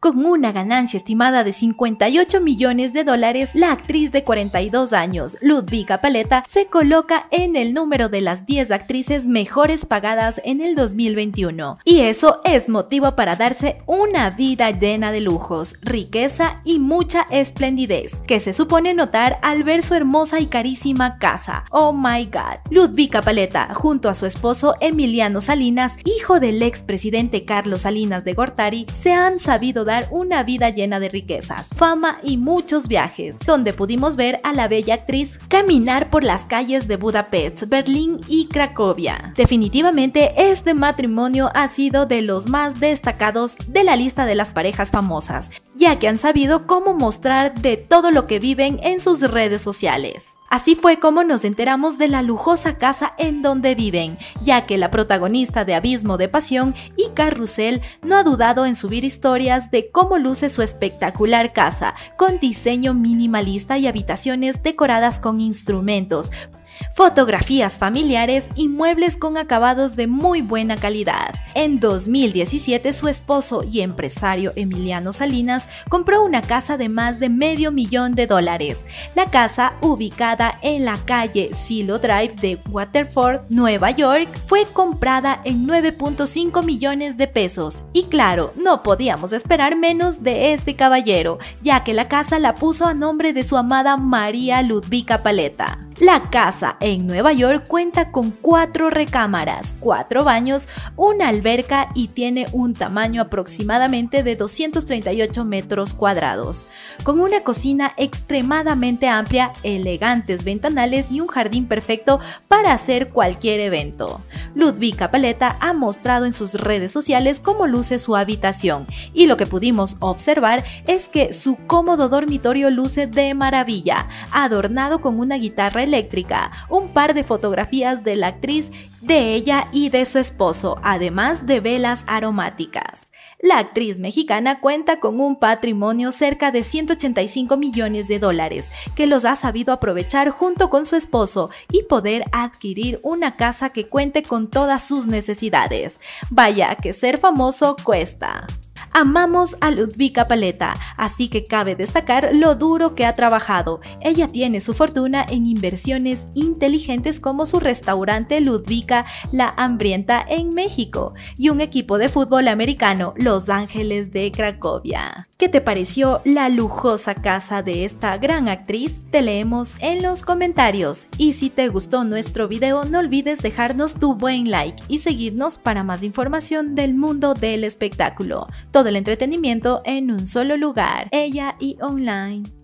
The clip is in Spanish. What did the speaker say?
Con una ganancia estimada de 58 millones de dólares, la actriz de 42 años, Ludwika Paleta, se coloca en el número de las 10 actrices mejores pagadas en el 2021. Y eso es motivo para darse una vida llena de lujos, riqueza y mucha esplendidez, que se supone notar al ver su hermosa y carísima casa. Oh my god. Ludwika Paleta, junto a su esposo Emiliano Salinas, hijo del expresidente Carlos Salinas de Gortari, se han sabido dar una vida llena de riquezas, fama y muchos viajes, donde pudimos ver a la bella actriz caminar por las calles de Budapest, Berlín y Cracovia. Definitivamente este matrimonio ha sido de los más destacados de la lista de las parejas famosas, ya que han sabido cómo mostrar de todo lo que viven en sus redes sociales. Así fue como nos enteramos de la lujosa casa en donde viven, ya que la protagonista de Abismo de Pasión y Carrusel no ha dudado en subir historias de cómo luce su espectacular casa, con diseño minimalista y habitaciones decoradas con instrumentos, fotografías familiares y muebles con acabados de muy buena calidad. En 2017, su esposo y empresario Emiliano Salinas compró una casa de más de $500 000. La casa, ubicada en la calle Silo Drive de Waterford, Nueva York, fue comprada en 9.5 millones de pesos. Y claro, no podíamos esperar menos de este caballero, ya que la casa la puso a nombre de su amada María Ludwika Paleta. La casa en Nueva York cuenta con 4 recámaras, 4 baños, una alberca y tiene un tamaño aproximadamente de 238 metros cuadrados, con una cocina extremadamente amplia, elegantes ventanales y un jardín perfecto para hacer cualquier evento. Ludwika Paleta ha mostrado en sus redes sociales cómo luce su habitación, y lo que pudimos observar es que su cómodo dormitorio luce de maravilla, adornado con una guitarra eléctrica, un par de fotografías de la actriz, de ella y de su esposo, además de velas aromáticas. La actriz mexicana cuenta con un patrimonio cerca de 185 millones de dólares, que los ha sabido aprovechar junto con su esposo y poder adquirir una casa que cuente con todas sus necesidades. Vaya que ser famoso cuesta. Amamos a Ludwika Paleta, así que cabe destacar lo duro que ha trabajado. Ella tiene su fortuna en inversiones inteligentes como su restaurante Ludwika la Hambrienta en México y un equipo de fútbol americano, Los Ángeles de Cracovia. ¿Qué te pareció la lujosa casa de esta gran actriz? Te leemos en los comentarios. Y si te gustó nuestro video, no olvides dejarnos tu buen like y seguirnos para más información del mundo del espectáculo. Todo el entretenimiento en un solo lugar, Ella y Online.